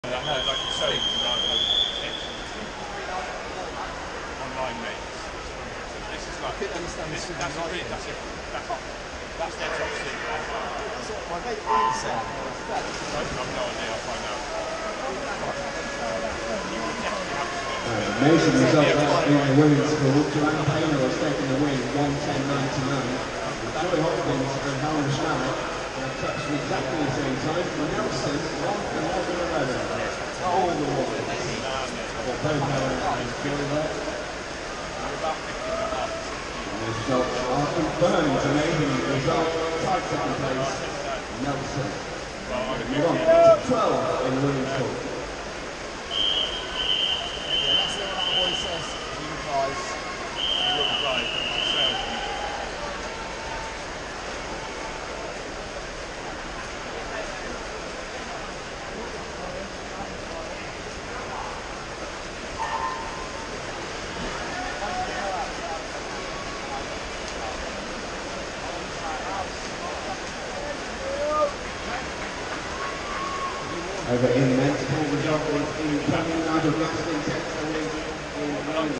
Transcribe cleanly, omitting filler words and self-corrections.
Like you say, online mates. This is like that's their top secret. My mate Ian said. I've no idea. I'll find out. Amazing result there in the women's pool. Joanna Payner has taken the win, 1:10.99. Joy Hopkins and Helen Schmack have touched at exactly the same time. Nelson, 1:11.11. All the women. For both Helen and Joy there. And the results are confirmed. Amazing result. Tied second place, Nelson. Move on to 12 in the women's pool. Over in the men's pool, result in Premier Nigel Gaston takes the lead in